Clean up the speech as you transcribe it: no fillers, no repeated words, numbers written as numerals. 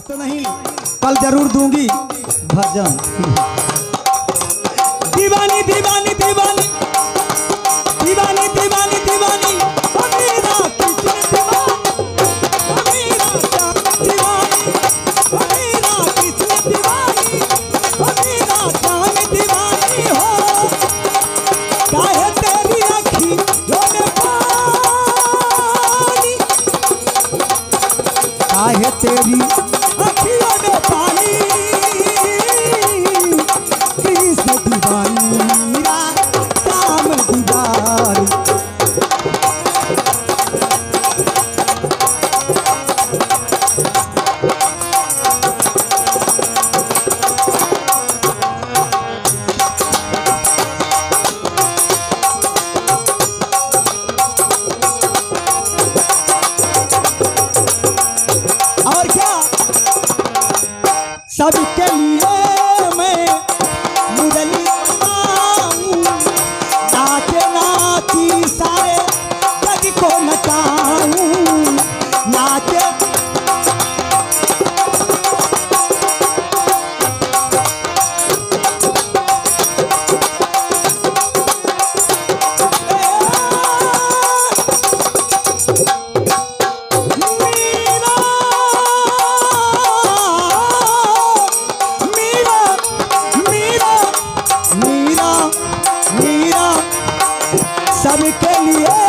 तो नहीं, कल जरूर दूंगी भजन। दीवानी दीवानी दीवानी दीवानी दीवानी दीवानी मेरा कृष्ण दीवानी, मेरा दीवानी, मेरा कृष्ण दीवानी, मेरा श्याम दीवानी हो। काहे तेरी अखियों में पानी, काहे तेरी अखियों में पानी, कृष्ण दीवानी मेरा श्याम दीवानी। और क्या सबके लिए मैं मुरली गाऊं, नाचे नाची सारे जग को नचाऊं, नाचे सबके लिए